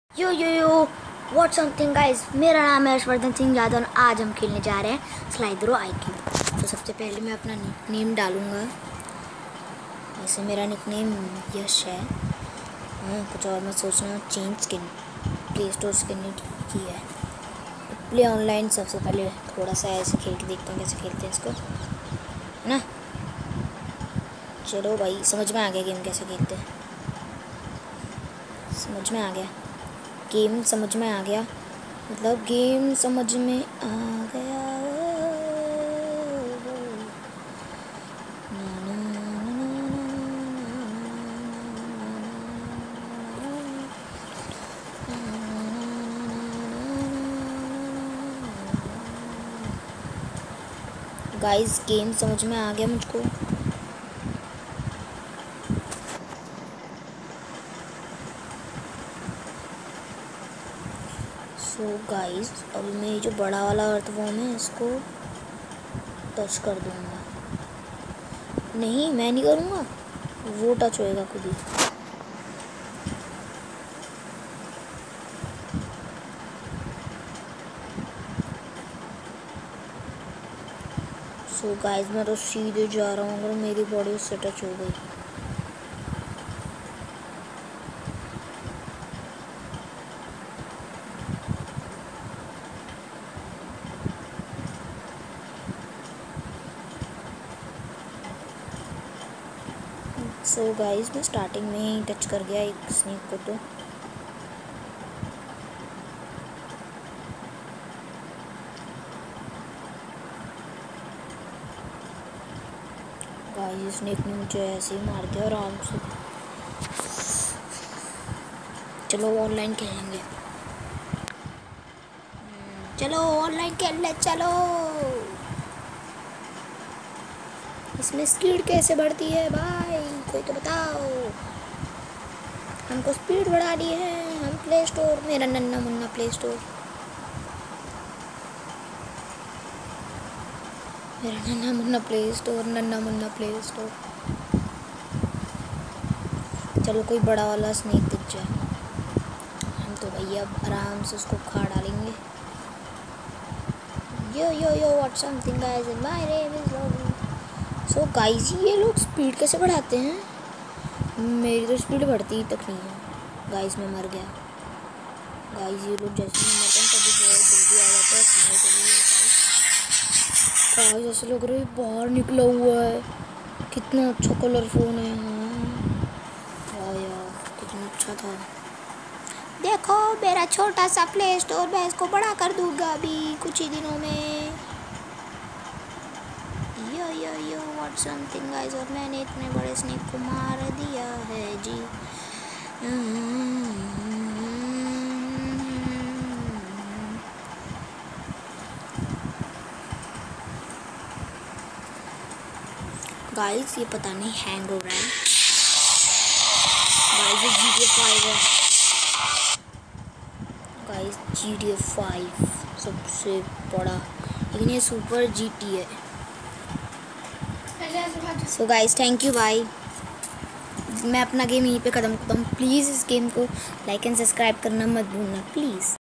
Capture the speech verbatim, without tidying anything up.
Yo yo yo what something guys, मेरा नाम है हर्षवर्धन सिंह यादव और आज हम खेलने जा रहे हैं स्लाइदरो आई क्यू। तो सबसे पहले मैं अपना निकनेम डालूंगा। वैसे मेरा निकनेम यश है। हाँ, कुछ और मत सोचना, change skin play store skin की है। प्ले ऑनलाइन सबसे पहले थोड़ा सा ऐसे खेल के देखता हूँ कैसे खेलते हैं इसको, है ना। चलो भाई, समझ में आ गया गेम कैसे खेलते हैं। समझ में आ गया गेम समझ में आ गया मतलब गेम समझ में आ गया। गाइस गेम समझ में आ गया मुझको। सो गाइस अभी मैं जो बड़ा वाला अर्थवॉर्म है इसको टच कर दूंगा। नहीं, मैं नहीं करूँगा, वो टच होएगा खुद ही। सो गाइस मैं तो सीधे जा रहा हूँ, अगर मेरी बॉडी उससे टच हो गई। सो so गाइस मैं स्टार्टिंग में ही टच कर गया एक स्नेक को। तो गाइस स्नेक ने मुझे ऐसे ही मार दिया आराम से। चलो ऑनलाइन खेलेंगे, चलो ऑनलाइन खेल ले। चलो इसमें स्पीड कैसे बढ़ती है भाई, कोई तो बताओ। हमको स्पीड बढ़ानी है। हम प्ले स्टोर, मेरा नन्ना मुन्ना प्ले स्टोर, मेरा नन्ना मुन्ना प्ले स्टोर, नन्ना मुन्ना प्ले स्टोर। चलो कोई बड़ा वाला स्नेक दिख जाए, हम तो भैया आराम से उसको खा डालेंगे। Yo yo yo what something guys in my name is Luv. So guys ये लोग स्पीड कैसे बढ़ाते हैं? मेरी तो स्पीड बढ़ती तक नहीं है। गाइस मैं मर गया। गाइस ये लोग जैसे मैं मरता हूँ तभी बहुत जल्दी आ जाता है खाने के लिए। गाइस ऐसे लग रहा है बाहर निकला हुआ है। कितना अच्छा कलर फोन है। हाँ यार कितना अच्छा था। देखो मेरा छोटा सा प्ले स्टोर, मैं इसको बड़ा कर दूंगा अभी कुछ ही दिनों में। Yo yo yo what something guys, और मैंने इतने बड़े स्नेक को मार दिया है जी। गाइस ये पता नहीं हैंग हो रहा है। गाइस ये जी टी ए फाइव है। Guys G T A five सबसे बड़ा, लेकिन ये सुपर जी टी है। So guys thank you bye. मैं अपना गेम यहीं पे ख़त्म करता हूँ। प्लीज़ इस गेम को लाइक एंड सब्सक्राइब करना मत भूलना प्लीज़।